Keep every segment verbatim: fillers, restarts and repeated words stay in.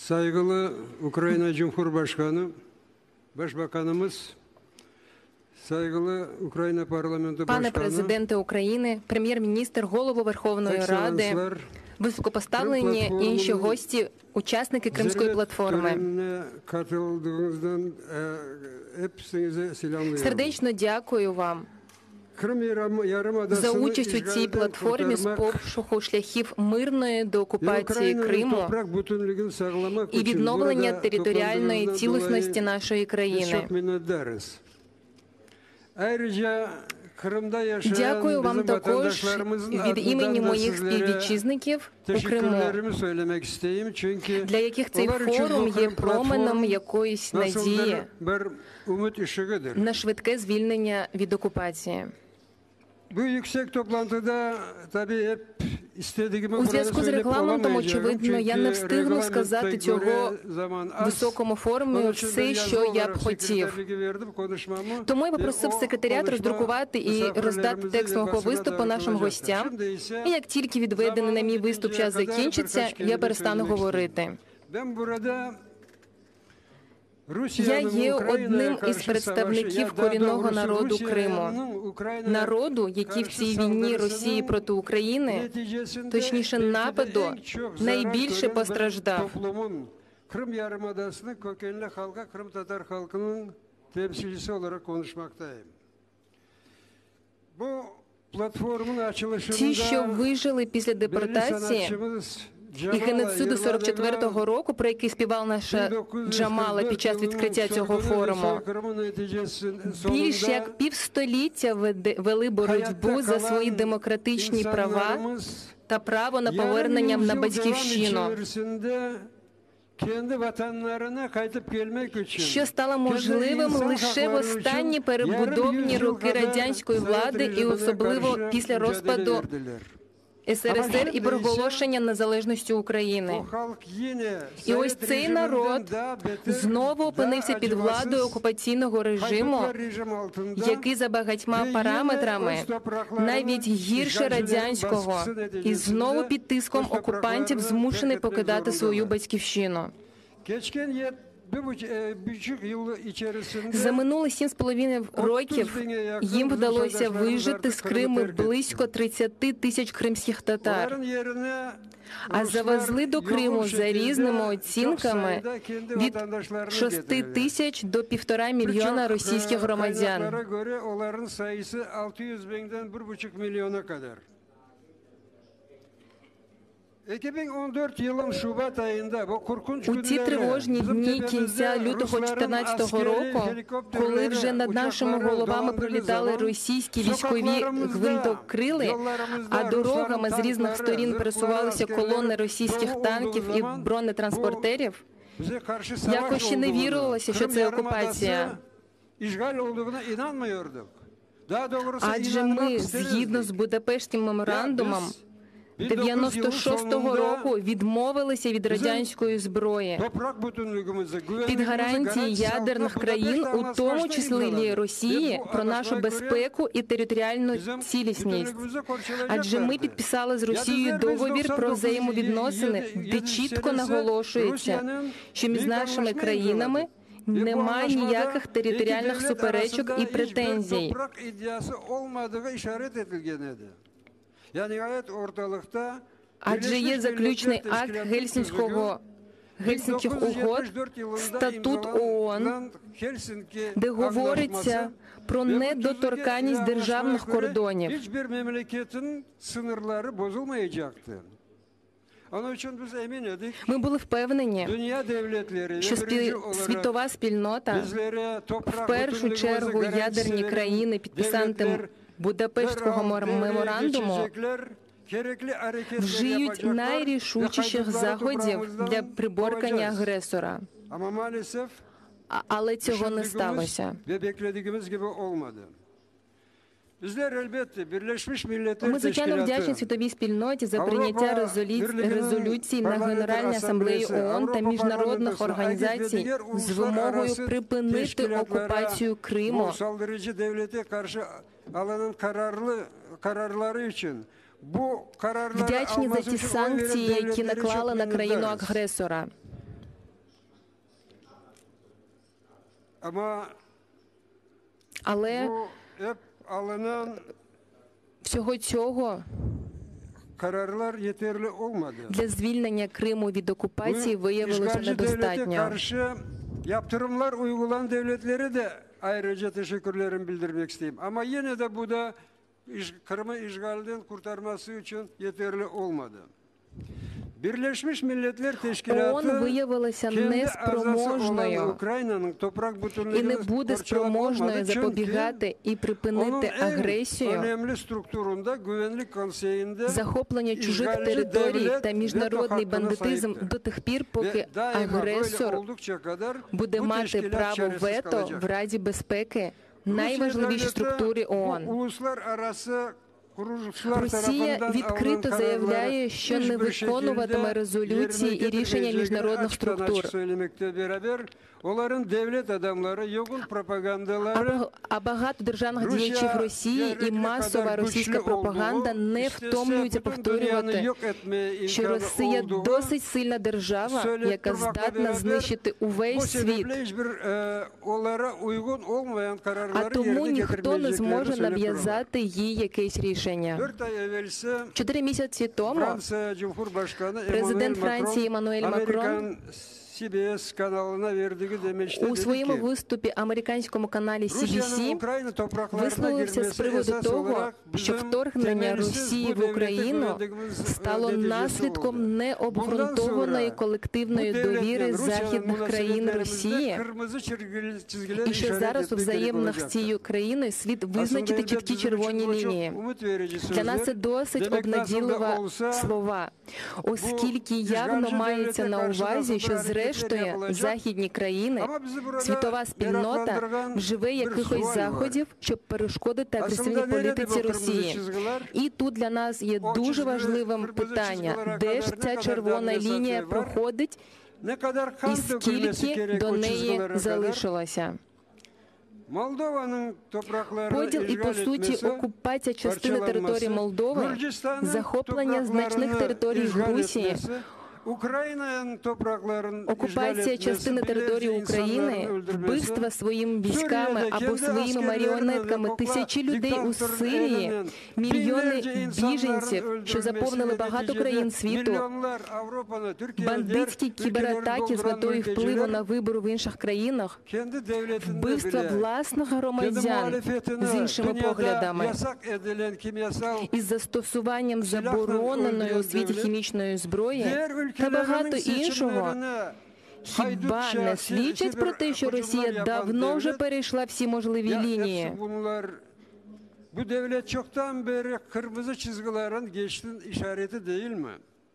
Saygılı Ukrayna Cumhurbaşkanı, Başbakanımız, saygılı Україна парламенту Пане президенте України, прем'єр-міністр, голово Верховної Ради, високопоставлені інші гості, учасники Кримської платформи. Сердечно дякую вам за участь у цій платформі з пошуку шляхів мирної деокупації Криму і відновлення територіальної цілісності нашої країни. Дякую вам також від імені моїх співвітчизників у Криму, для яких цей форум є променем якоїсь надії на швидке звільнення від окупації. У зв'язку з регламентом, очевидно, я не встигну сказати цього високому форумі все, що я б хотів. Тому я попросив секретаріат роздрукувати і роздати текст мого виступу нашим гостям. І як тільки відведений на мій виступ час закінчиться, я перестану говорити. Я є одним із представників корінного народу Криму. Народу, який в цій війні Росії проти України, точніше нападу, найбільше постраждав. Крим Yarımadası'nın kökenli halka Kırım Tatar halkının temsilcisi olarak konuşmaktayım. Bu platformun açılışında ті, що вижили після депортації і геноциду сорок четвертого року, про який співав наша Джамала під час відкриття цього форуму, більш як півстоліття вели боротьбу за свої демократичні права та право на повернення на батьківщину, що стало можливим лише в останні перебудовні роки радянської влади і особливо після розпаду ес ер ес ер і проголошення незалежності України. І ось цей народ знову опинився під владою окупаційного режиму, який за багатьма параметрами навіть гірше радянського, і знову під тиском окупантів змушений покидати свою батьківщину. За минулі сім з половиною років їм вдалося вижити з Криму близько тридцяти тисяч кримських татар, а завезли до Криму за різними оцінками від шести тисяч до півтора мільйона російських громадян. У ці тривожні дні кінця лютого дві тисячі чотирнадцятого року, коли вже над нашими головами пролітали російські військові гвинтокрили, а дорогами з різних сторін пересувалися колони російських танків і бронетранспортерів, якось ще не вірилося, що це окупація. Адже ми, згідно з Будапештським меморандумом, дев'яносто шостого року відмовилися від радянської зброї під гарантії ядерних країн, у тому числі Росії, про нашу безпеку і територіальну цілісність. Адже ми підписали з Росією договір про взаємовідносини, де чітко наголошується, що між нашими країнами немає ніяких територіальних суперечок і претензій. Адже є заключний акт Гельсінського Гельсінських угод, статут ООН, де говориться про недоторканність державних кордонів. Ми були впевнені, що світова спільнота, в першу чергу ядерні країни, підписантам Будапештського меморандуму, вжиють найрішучіших заходів для приборкання агресора. Але цього не сталося. Ми, звичайно, вдячні світовій спільноті за прийняття резолюцій на Генеральній асамблеї ООН та міжнародних організацій з вимогою припинити окупацію Криму. Вдячні за ті санкції, які наклали на країну-агресора. Ama Але bu hep alınan всього цього kararlar yeterli olmadı. для звільнення Криму від окупації Bu виявилося işgalci devlete недостатньо. karşı yaptırımlar uygulanan devletlere de ayrıca teşekkürlerimi bildirmek isteyeyim. Ama yine de bu da iş- Kırım'ı işgalden kurtarması için yeterli olmadı. Birleşmiş Milletler Teşkilatı ООН виявилася kendi azası olan неспроможною Українa'nın toprak і bütünlüğünü не буде parçalamak спроможною olmadı. Çünkü запобігати і onun припинити en агресію, önemli strukturunda Güvenlik Konseyi'nde захоплення чужих işgalci територій devlet та міжнародний veto hakkına бандитизм sahiptir. до тих пір, поки Ve daima böyle агресор oldukça kadar буде bu мати teşkilat право çaresiz вето kalacak. в Раді безпеки, Rusya найважливішій devleti структурі bu ООН. uluslararası kuruluşlar Росія tarafından відкрито alınan заявляє, kararları що не hiçbir виконуватиме şekilde резолюції і yerine рішення getirmeyeceğini міжнародних açıktan açık структур. söylemekle beraber onların devlet adamları, yoğun А propagandaları бага- А багато державних Росія діячів Росії і yerine масова kadar російська güçlü пропаганда olduğu, не istese втомлюються bütün dünyanın повторювати, yok etmeye що imkanı Росія olduğu, досить сильна держава, яка söylettirmekle здатна beraber знищити bu увесь світ. sebeple hiçbir e, onlara uygun olmayan А kararları тому yerine ніхто не getirmeyeceklerini зможе söylüyorlar. нав'язати їй якесь рішення. Dört ay evvel ise Чотири місяці тому Fransa Cumhurbaşkanı Президент Emmanuel Франції Macron, Еммануель Макрон Amerikan C B S kanalına verdiği demeçte у dedi своєму ki виступі американському каналі Сі Бі Rusya'nın Сі Ukrayna topraklarına висловився з girmesi приводу esas того, olarak що bizim вторгнення temelsiz Росії bu в devlete Україну güvendiğimiz стало neticesi oldu. наслідком необґрунтованої Bundan колективної sonra bu довіри devletle західних Rusya'nın країн münasebetlerimizde Росії, kırmızı çizgiler, çizgiler і що işaret зараз у etmek gerek взаєминах з olacaktır. цією країною слід Aslında визначити elbette чіткі bizim için червоні bu çok лінії. umut verici Для нас це sözler. досить Demek nasıl da обнадійлива olsa слова, оскільки bu явно işgalci мається devlete на karşı увазі, nasıl що bir hareketler зрештою yapılacak? західні країни, Ama bizi burada світова спільнота meraklandıran вживе bir якихось sual var. заходів, щоб перешкодити агресивній Aslında nerede політиці bu kırmızı Росії. çizgiler? І тут для нас є О, дуже чизги, важливим кирпичі питання, чизгілера де ж кадар, ця не кадар червона давні лінія сатри var? проходить Ne kadar і kan dökülmesi скільки gerek до o неї çizgilere kadar? залишилося. Moldova'nın topraklarını Поділ і, по işgal суті, etmesi, окупація частини parçalanması, території Молдови, Gürcistan'ın захоплення значних topraklarını територій işgal Грузії, etmesi, Українa'nın topraklarını işgal окупація etmesi, частини території binlerce України, insanların öldürmesi, вбивства своїми військами Suriye'de або kendi своїми askerlerini маріонетками ve тисячі людей у diktatörün Сирії, elinden мільйони binlerce insanların біженців, що öldürülmesi заповнили ve багато neticede країн світу, milyonlar Avrupa'da, Türkiye'de, бандитські diğer кібератаки з ülkeleri метою dolduran впливу mülteciler на вибори в інших країнах, kendi devletinde вбивства bile власних kendi громадян muhalefetine з іншими dünyada поглядами yasak edilen kimyasal із застосуванням Силахним забороненої у ольгою світі devlet, хімічної зброї diğer та багато ülkelerinin іншого, seçimlerine хіба не свідчать про те, що Росія давно вже перейшла всі можливі Ya, лінії? hepsi bunlar bu devlet çoktan beri kırmızı çizgilerin geçtiğin işareti değil mi?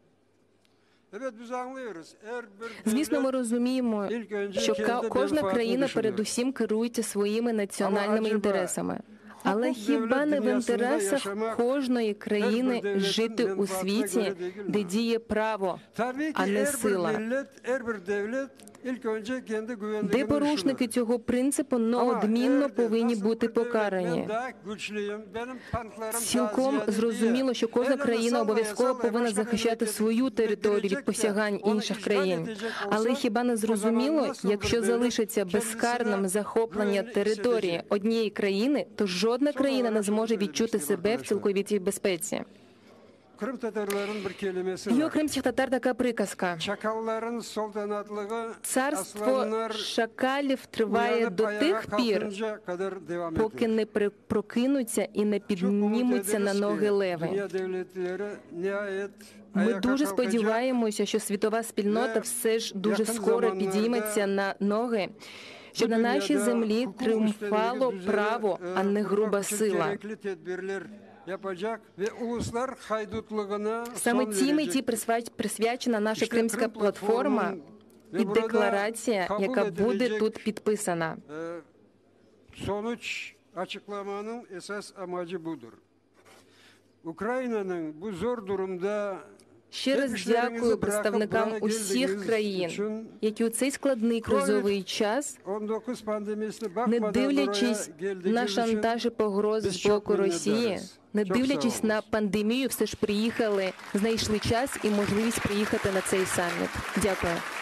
Evet biz anlıyoruz. Eğer bir Звісно, ми devlet розуміємо, ilk önce що kendi ка- кожна menfaatini країна düşünür. передусім керується своїми національними acaba інтересами. Але hukuk хіба devlet не в dünyasında інтересах yaşamak кожної країни devletin жити у menfaatine світі, göre değil mi? де діє право, Tabii ki а не her bir сила? millet, her bir devlet ilk önce kendi Де güvenliğini порушники düşünür. цього принципу Ama неодмінно eğer de повинні nasıl бути bir devlet, покарані. ben daha güçlüyüm, benim tanklarım daha Цілком ziyade зрозуміло, що кожна diye, країна elini обов'язково sallaya повинна sallaya захищати başka свою devlet територію від getirecek de, посягань onu інших işgal країн. edecek Але olsa, хіба не o zaman зрозуміло, nasıl bir якщо devlet залишиться kendisine безкарним захоплення güvenli території hissedecek? однієї країни, то жодна країна не зможе відчути себе в цілковитій безпеці. Kırım Tatarların bir kelimesi І у var. кримських татар така приказка. Çakalların sultanatlığı Царство aslanlar шакалів триває uyanıp до ayağa тих пір, kalkınca kadar devam поки eder. не при- прокинуться і не Çok umut піднімуться на ederiz ki ноги леви. dünya devletleri nihayet Ми ayağa дуже kalkacak. сподіваємося, що світова спільнота Не все ж дуже яким скоро заманlarda підійметься на ноги, щоб на нашій dünyada землі hukuk тріумфало üstünlüğü право, üzere, а не e, груба kurmak için сила. gerekli tedbirler yapacak ve uluslar haydutluğuna Саме son цій меті verecek. присва- присвячена наша İşte кримська Крим платформа платформ і ve burada декларація, kabul яка буде edilecek, тут підписана. e, sonuç açıklamanın esas amacı budur. Ukrayna'nın bu zor durumda Ще раз дякую представникам усіх країн, які у цей складний кризовий час, on dokuz pandemisine не bakmadan дивлячись buraya geldiğiniz на için шантаж і погрози biz з çok боку Росії, minnettarız. не Çok sağ дивлячись olun. на пандемію, все ж приїхали, знайшли час і можливість приїхати на цей саміт. Дякую.